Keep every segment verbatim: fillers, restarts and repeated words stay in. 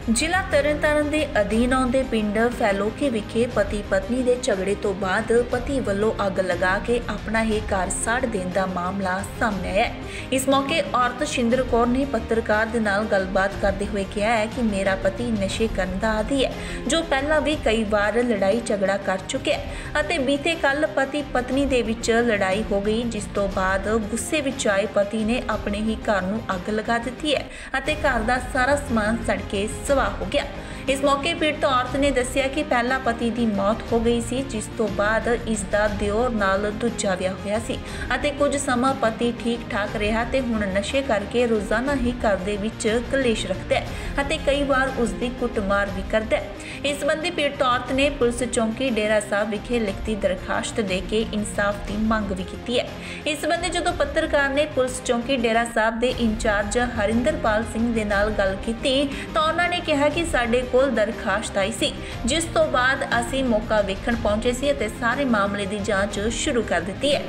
ਜ਼ਿਲ੍ਹਾ ਤਰਨਤਾਰਨ ਦੇ ਅਧੀਨ ਆਉਂਦੇ ਪਿੰਡ ਫੈਲੋਕੇ ਵਿਖੇ ਪਤੀ ਪਤਨੀ ਦੇ ਝਗੜੇ ਤੋਂ ਬਾਅਦ ਪਤੀ ਵੱਲੋਂ ਅੱਗ ਲਗਾ ਕੇ ਆਪਣਾ ਹੀ ਘਰ ਸਾੜ ਦੇਣ ਦਾ ਮਾਮਲਾ ਸਾਹਮਣੇ ਆਇਆ ਹੈ। ਇਸ ਮੌਕੇ ਔਰਤ ਸ਼ਿੰਦਰ ਕੌਰ ਨੇ ਪੱਤਰਕਾਰ ਦੇ ਨਾਲ ਗੱਲਬਾਤ ਕਰਦੇ ਹੋਏ ਕਿਹਾ ਹੈ ਕਿ ਮੇਰਾ ਪਤੀ ਨਸ਼ੇ ਕਰਨ ਦਾ ਆਦੀ ਹੈ, ਜੋ ਪਹਿਲਾਂ ਵੀ ਕਈ ਵਾਰ ਲੜਾਈ ਝਗੜਾ ਕਰ ਚੁੱਕਿਆ ਹੈ ਅਤੇ ਬੀਤੇ ਕੱਲ ਪਤੀ ਪਤਨੀ ਦੇ ਵਿੱਚ ਲੜਾਈ ਹੋ ਗਈ, ਜਿਸ ਤੋਂ ਬਾਅਦ ਗੁੱਸੇ ਵਿੱਚ ਆਏ ਪਤੀ ਨੇ ਆਪਣੇ ਹੀ ਘਰ ਨੂੰ ਅੱਗ ਲਗਾ ਦਿੱਤੀ ਹੈ ਅਤੇ ਘਰ ਦਾ ਸਾਰਾ ਸਮਾਨ ਸੜ ਕੇ हो गया। इस मौके पीड़ित औरत ने दस्सिया कि पहला पति की मौत हो गई सी, जिस तो बाद इसका दिओर नाल दूजा विआह होया सी अते कुछ समा पति ठीक ठाक रहा ते हुण नशे करके रोजाना ही घर दे विच कलेश रखता है अते कई बार उसकी कुटमार भी करता है। इस संबंधी पीड़ित औरत ने पुलिस चौकी डेरा साहब विखे लिखती दरखास्त दे के इंसाफ की मंग भी की है। इस संबंधी जदों पत्रकार ने पुलिस चौकी डेरा साहब के इंचार्ज हरिंदरपाल सिंह दे नाल गल कीती तां उन्हां ने कहा कि साडे कोल दरखास्त आई सी, जिस तो बाद असीं मौका वेखण पहुंचे सी अते सारे मामले की जांच शुरू कर दी है।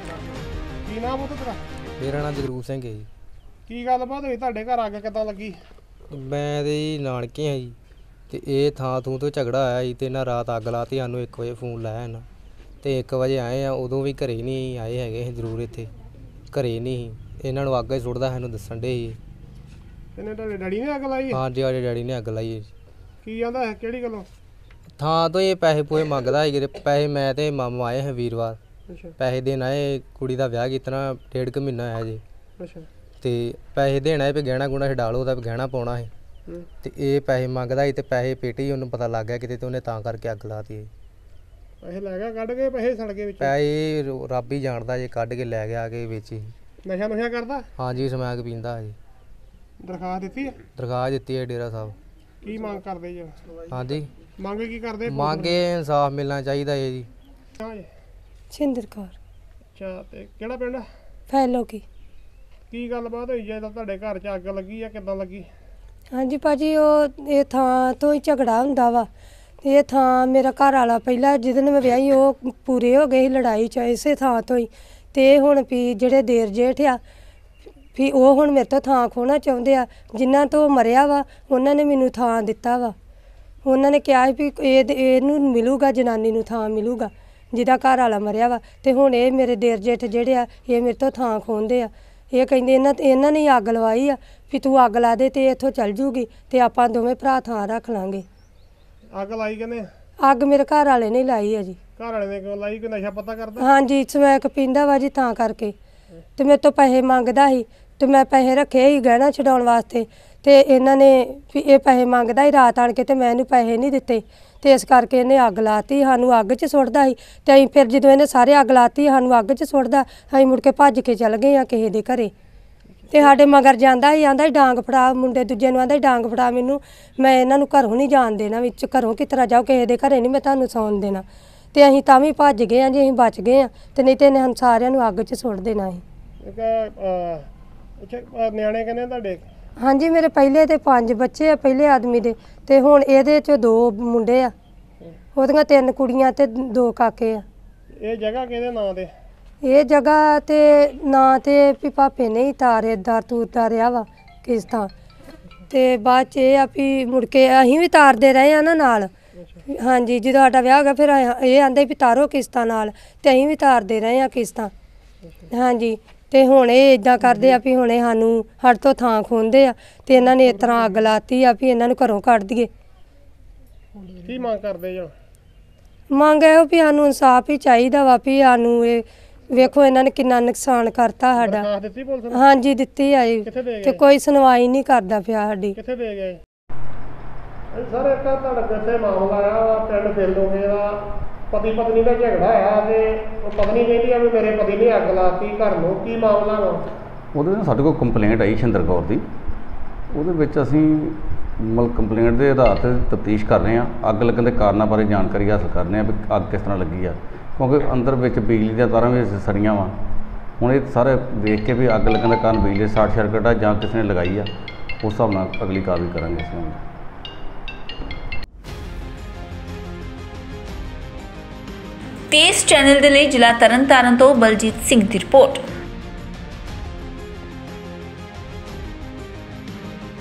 की नाम है तेरा? मेरा नाम जगरूप सिंह है जी। की गलबात होई तुहाडे घर अग किदां लगी? मैं ते जी नानके हां जी ते इह थां थूं तो झगड़ा आया जी ते ना रात अग लाती। सानूं एक बजे फोन लाया ना ते एक बजे आए आ, उदों भी घरे नहीं आए हैगे, जरूर इत्थे घरे नहीं इन्हां नूं अग सुट्टदा सानूं दस्सण दे जी। ਇਹਨੇ ਤੁਹਾਡੇ ਡੈਡੀ ਨੇ ਅੱਗ ਲਾਈ? हाँ जी, साडे डैडी ने अग लाई है। ਕੀ ਆਂਦਾ ਹੈ ਕਿਹੜੀ ਗੱਲੋਂ? ਥਾਂ ਤੋਂ ਇਹ ਪੈਸੇ ਪੂਏ ਮੰਗਦਾ ਸੀ। ਪੈਸੇ ਮੈਂ ਤੇ ਮਾਮਾ ਆਏ ਹਾਂ ਵੀਰਵਾਰ, ਅੱਛਾ ਪੈਸੇ ਦੇਣ ਆਏ। ਕੁੜੀ ਦਾ ਵਿਆਹ ਕੀਤਾ ਡੇਢ ਕੁ ਮਹੀਨਾ ਹੋਇਆ ਜੀ ਅੱਛਾ ਤੇ ਪੈਸੇ ਦੇਣ ਆਏ ਵੀ ਗਹਿਣਾ ਗੁਣਾ ਛਡਾ ਲਓ, ਉਹਦਾ ਗਹਿਣਾ ਪਾਉਣਾ ਸੀ ਤੇ ਇਹ ਪੈਸੇ ਮੰਗਦਾ ਸੀ ਤੇ ਪੈਸੇ ਪੇਟੀ ਉਹਨੂੰ ਪਤਾ ਲੱਗ ਗਿਆ ਕਿਤੇ ਤੇ ਉਹਨੇ ਤਾਂ ਕਰਕੇ ਅੱਗ ਲਾਤੀ। ਪੈਸੇ ਲੈ ਗਿਆ ਕੱਢ ਕੇ? ਪੈਸੇ ਸੜ ਗਏ ਵਿੱਚ? ਪੈਸੇ ਰੱਬ ਹੀ ਜਾਣਦਾ ਜੇ, ਕੱਢ ਕੇ ਲੈ ਗਿਆ ਆ ਕੇ ਵੇਚੀ। ਨਸ਼ਾ ਨੁਸ਼ਾ ਕਰਦਾ? ਹਾਂ ਜੀ, ਸਮੈਕ ਪੀਂਦਾ ਜੀ। ਦਰਖਾਸਤ ਦਿੱਤੀ ਹੈ? ਦਰਖਾਸਤ ਦਿੱਤੀ ਹੈ ਡੇਰਾ ਸਾਹਿਬ। ਕੀ ਮੰਗ ਕਰਦੇ ਜੀ? ਹਾਂ ਜੀ, ਮੰਗ ਕੀ ਕਰਦੇ? ਮੰਗੇ ਇਨਸਾਫ ਮਿਲਣਾ ਚਾਹੀਦਾ ਹੈ ਜੀ। ਹਾਂ ਜੀ, ਸ਼ਿੰਦਰ ਕੌਰ। ਅੱਛਾ, ਤੇ ਕਿਹੜਾ ਪਿੰਡ? ਫੈਲੋਕੀ। ਕੀ ਗੱਲਬਾਤ ਹੋਈ ਜੇ ਤੁਹਾਡੇ ਘਰ 'ਚ ਅੱਗ ਲੱਗੀ ਆ? ਕਿੱਦਾਂ ਲੱਗੀ? ਹਾਂਜੀ ਭਾਜੀ, ਉਹ ਇਹ ਥਾਂ ਤੋਂ ਹੀ ਝਗੜਾ ਹੁੰਦਾ ਵਾ। ਇਹ ਥਾਂ ਮੇਰਾ ਘਰ ਵਾਲਾ ਪਹਿਲਾਂ ਜਿਹਦੇ ਨਾਲ ਮੈਂ ਵਿਆਹੀ ਉਹ ਪੂਰੇ ਹੋ ਗਏ ਸੀ ਲੜਾਈ 'ਚ ਇਸੇ ਥਾਂ ਤੋਂ ਹੀ। ਤੇ ਹੁਣ ਵੀ ਜਿਹੜੇ ਦੇਰ ਜੇਠ ਆ ਵੀ ਉਹ ਹੁਣ ਮੇਰੇ ਤੋਂ ਥਾਂ ਖੋਹਣਾ ਚਾਹੁੰਦੇ ਆ। ਜਿਨ੍ਹਾਂ ਤੋਂ ਮਰਿਆ ਵਾ ਉਹਨਾਂ ਨੇ ਮੈਨੂੰ ਥਾਂ ਦਿੱਤਾ ਵਾ। ਉਹਨਾਂ ਨੇ ਕਿਹਾ ਵੀ ਇਹ ਇਹਨੂੰ ਮਿਲੂਗਾ, ਜਨਾਨੀ ਨੂੰ ਥਾਂ ਮਿਲੂਗਾ ਜਿਹਦਾ ਘਰ ਵਾਲਾ ਮਰਿਆ ਵਾ। ਤੇ ਹੁਣ ਇਹ ਮੇਰੇ ਦੇਰ ਜੇਠ ਜਿਹੜੇ ਆ ਇਹ ਮੇਰੇ ਤੋਂ ਥਾਂ ਖੋਹਦੇ ਆ। ਇਹ ਕਹਿੰਦੇ ਇਹਨਾਂ ਇਹਨਾਂ ਨੇ ਅੱਗ ਲਵਾਈ ਆ ਵੀ ਤੂੰ ਅੱਗ ਲਾ ਦੇ ਤੇ ਇੱਥੋਂ ਚੱਲ ਜੂਗੀ ਤੇ ਆਪਾਂ ਦੋਵੇਂ ਭਰਾ ਥਾਂ ਰੱਖ ਲਾਂਗੇ। ਅੱਗ ਲਾਈ ਕਿਹਨੇ? ਅੱਗ ਮੇਰੇ ਘਰ ਵਾਲੇ ਨੇ ਲਾਈ ਆ ਜੀ। ਘਰ ਵਾਲੇ ਨੇ ਕਿਉਂ ਲਾਈ? ਕੋਈ ਨਸ਼ਾ ਪਤਾ ਕਰਦਾ? ਹਾਂਜੀ, ਸਮੈਕ ਪੀਂਦਾ ਵਾ ਜੀ, ਤਾਂ ਕਰਕੇ। ਤੇ ਮੇਰੇ ਤੋਂ ਪੈਸੇ ਮੰਗਦਾ ਸੀ ਤੇ ਮੈਂ ਪੈਸੇ ਰੱਖੇ ਸੀ ਗਹਿਣਾ ਛਡਾਉਣ ਵਾਸਤੇ ਤੇ ਇਹਨਾਂ ਨੇ ਵੀ ਇਹ ਪੈਸੇ ਮੰਗਦਾ ਸੀ ਰਾਤ ਆਣ ਕੇ ਤੇ ਮੈਂ ਇਹਨੂੰ ਪੈਸੇ ਨਹੀਂ ਦਿੱਤੇ ਤੇ ਇਸ ਕਰਕੇ ਇਹਨੇ ਅੱਗ ਲਾਤੀ। ਸਾਨੂੰ ਅੱਗ 'ਚ ਸੁੱਟਦਾ ਸੀ ਤੇ ਅਸੀਂ ਫਿਰ ਜਦੋਂ ਇਹਨੇ ਸਾਰੇ ਅੱਗ ਲਾਤੀ ਸਾਨੂੰ ਅੱਗ 'ਚ ਸੁੱਟਦਾ, ਅਸੀਂ ਮੁੜ ਕੇ ਭੱਜ ਕੇ ਚੱਲ ਗਏ ਆ ਕਿਸੇ ਦੇ ਘਰੇ। ਤੇ ਸਾਡੇ ਮਗਰ ਜਾਂਦਾ ਸੀ, ਆਂਦਾ ਡਾਂਗ ਫੜਾ, ਮੁੰਡੇ ਦੂਜੇ ਨੂੰ ਆਂਦਾ ਡਾਂਗ ਫੜਾ ਮੈਨੂੰ, ਮੈਂ ਇਹਨਾਂ ਨੂੰ ਘਰੋਂ ਨਹੀਂ ਜਾਣ ਦੇਣਾ, ਵਿੱਚ ਘਰੋਂ ਕਿਸ ਤਰ੍ਹਾਂ ਜਾਓ, ਕਿਸੇ ਦੇ ਘਰੇ ਨਹੀਂ ਮੈਂ ਤੁਹਾਨੂੰ ਸੌਣ ਦੇਣਾ। ਤੇ ਅਸੀਂ ਤਾਂ ਵੀ ਭੱਜ ਗਏ ਆ ਜੀ, ਅਸੀਂ ਬਚ ਗਏ ਆ ਤੇ ਨਹੀਂ ਤੇ ਇਹਨੇ ਸਾਨੂੰ ਸਾਰਿਆਂ ਨੂੰ ਅੱਗ 'ਚ ਸੁੱਟ ਦੇਣਾ ਸੀ। ਅੱਛਾ, ਨਿਆਣੇ ਕਿੰਨੇ ਤੁਹਾਡੇ? ਹਾਂਜੀ, ਮੇਰੇ ਪਹਿਲੇ ਤੇ ਪੰਜ ਬੱਚੇ ਆ ਪਹਿਲੇ ਆਦਮੀ ਦੇ ਤੇ ਹੁਣ ਇਹਦੇ 'ਚ ਦੋ ਮੁੰਡੇ ਆ, ਉਹਦੀਆਂ ਤਿੰਨ ਕੁੜੀਆਂ ਤੇ ਦੋ ਕਾਕੇ ਆ। ਇਹ ਜਗ੍ਹਾ ਕਿਹਦੇ ਨਾਂ ਤੇ? ਇਹ ਜਗ੍ਹਾ ਤੇ ਨਾਂ ਤੇ ਵੀ ਭਾਪੇ ਨੇ ਹੀ ਤਾਰੇ ਦਰ ਤੂਰ ਤਾਰਿਆ ਵਾ ਕਿਸ ਥਾਂ ਤੇ ਬਾਅਦ 'ਚ ਇਹ ਆ ਵੀ ਮੁੜ ਕੇ ਅਸੀਂ ਵੀ ਤਾਰਦੇ ਰਹੇ ਆ ਨਾ ਨਾਲ। ਹਾਂਜੀ, ਜਦੋਂ ਸਾਡਾ ਵਿਆਹ ਹੋ ਗਿਆ ਫਿਰ ਇਹ ਆਂਦੇ ਵੀ ਤਾਰੋ ਕਿਸ਼ਤਾਂ ਨਾਲ ਤੇ ਅਸੀਂ ਵੀ ਤਾਰਦੇ ਰਹੇ ਆ ਕਿਸ਼ਤਾਂ। ਹਾਂਜੀ, ਤੇ ਹੁਣ ਇਹ ਇਦਾਂ ਕਰਦੇ ਆ ਵੀ ਹੁਣ ਇਹ ਸਾਨੂੰ ਸਾਡੇ ਤੋਂ ਥਾਂ ਖੋਹਦੇ ਆ ਤੇ ਇਹਨਾਂ ਨੇ ਇਸ ਤਰ੍ਹਾਂ ਅੱਗ ਲਾਤੀ ਆ ਵੀ ਇਹਨਾਂ ਨੂੰ ਘਰੋਂ ਕੱਢ ਦਈਏ। ਕੀ ਮੰਗ ਕਰਦੇ ਜੀ? ਮੰਗ ਇਹੋ ਵੀ ਸਾਨੂੰ ਇਨਸਾਫ ਹੀ ਚਾਹੀਦਾ ਵਾ ਵੀ ਸਾਨੂੰ ਇਹ ਵੇਖੋ ਇਹਨਾਂ ਨੇ ਕਿੰਨਾ ਨੁਕਸਾਨ ਕਰਤਾ ਸਾਡਾ। ਦਰਖਾਸਤ ਦਿੱਤੀ ਪੁਲਿਸ ਨੇ? ਹਾਂਜੀ, ਦਿੱਤੀ ਆ ਜੀ ਤੇ ਕੋਈ ਸੁਣਵਾਈ ਨਹੀਂ ਕਰਦਾ ਪਿਆ ਸਾਡੀ। ਕਿੱਥੇ ਦੇ ਗਏ? ਸਰ, ਇੱਕ ਤੁਹਾਡੇ ਕੋਲ ਮਾਮਲਾ ਆਇਆ ਵਾ ਪਿੰਡ ਫੈਲੋਕੇ ਦਾ, ਪਤੀ ਪਤਨੀ ਦਾ ਝਗੜਾ ਆ ਤੇ ਉਹ ਪਤਨੀ ਕਹਿੰਦੀ ਆ ਵੀ ਮੇਰੇ ਪਤੀ ਨੇ ਅੱਗ ਲਾਤੀ ਘਰ ਨੂੰ। ਕੀ ਮਾਮਲਾ ਵਾ? ਉਹਦੇ ਨਾਲ ਸਾਡੇ ਕੋਲ ਕੰਪਲੇਂਟ ਆਈ ਸ਼ਿੰਦਰ ਕੌਰ ਦੀ। ਉਹਦੇ ਵਿੱਚ ਅਸੀਂ ਮਤਲਬ ਕੰਪਲੇਂਟ ਦੇ ਆਧਾਰ 'ਤੇ ਤਫਤੀਸ਼ ਕਰ ਰਹੇ ਹਾਂ। ਅੱਗ ਲੱਗਣ ਦੇ ਕਾਰਨਾਂ ਬਾਰੇ ਜਾਣਕਾਰੀ ਹਾਸਲ ਕਰ ਰਹੇ ਹਾਂ ਵੀ ਅੱਗ ਕਿਸ ਤਰ੍ਹਾਂ ਲੱਗੀ ਆ, ਕਿਉਂਕਿ ਅੰਦਰ ਵਿੱਚ ਬਿਜਲੀ ਦੀਆਂ ਤਾਰਾਂ ਵੀ ਸੜੀਆਂ ਵਾ। ਹੁਣ ਇਹ ਸਾਰੇ ਦੇਖ ਕੇ ਵੀ ਅੱਗ ਲੱਗਣ ਦਾ ਕਾਰਨ ਬਿਜਲੀ ਸ਼ਾਰਟ ਸਰਕਟ ਆ ਜਾਂ ਕਿਸੇ ਨੇ ਲਗਾਈ ਆ, ਉਸ ਹਿਸਾਬ ਨਾਲ ਅਗਲੀ ਕਾਰਵਾਈ ਕਰਾਂਗੇ ਅਸੀਂ। ਤੇਜ਼ ਚੈਨਲ ਦੇ ਲਈ ਜ਼ਿਲ੍ਹਾ ਤਰਨਤਾਰਨ ਤੋਂ ਬਲਜੀਤ ਸਿੰਘ ਦੀ ਰਿਪੋਰਟ।